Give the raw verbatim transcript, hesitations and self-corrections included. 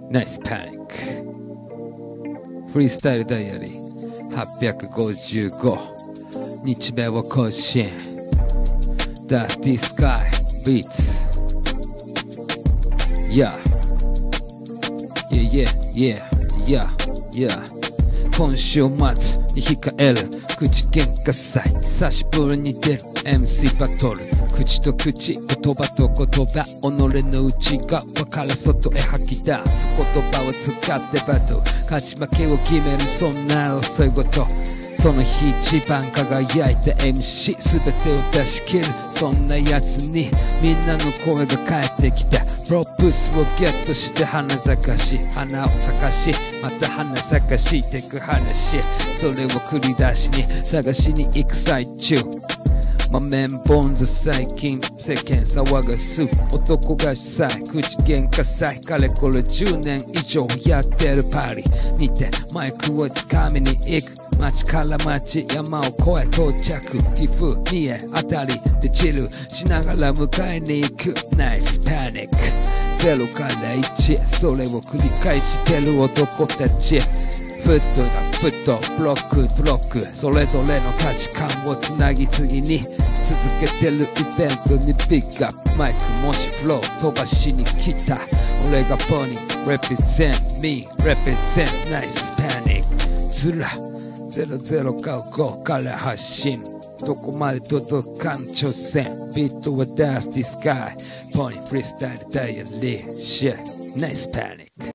ナイスパニックフリースタイルダイアリーはっぴゃくごじゅうご日米を更新ダスティスカイビーツ Yeah Yeah Yeah Yeah Yeah 今週末に控える口喧嘩祭久しぶりに出る エムシー バトル口と口言葉と言葉己の内側から外へ吐き出す言葉を使ってバトル勝ち負けを決めるそんな争い事その日一番輝いた エムシー 全てを出し切るそんな奴にみんなの声が返ってきたプロプスをゲットして花咲かし花を咲かしまた花咲かしてく話それを繰り出しに探しに行く最中まめんぼんず最近世間騒がす男が主催口喧嘩祭かれこれじゅうねん以上やってるパリにてマイクをつかみに行く街から街山を越え到着岐阜三重あたりでチルしながら迎えに行くナイスパニックゼロからいちそれを繰り返してる男たちフットがフットブロックブロックそれぞれの価値観をつなぎ次に続けてるイベントにビッグアップマイクもしフロー飛ばしに来た俺がポニー represent me represent nice panic ずらゼロゼロきゅうごから発信どこまで届くかの挑戦ビートはダスティスカイポニーフリースタイルダイアリー Shit nice panic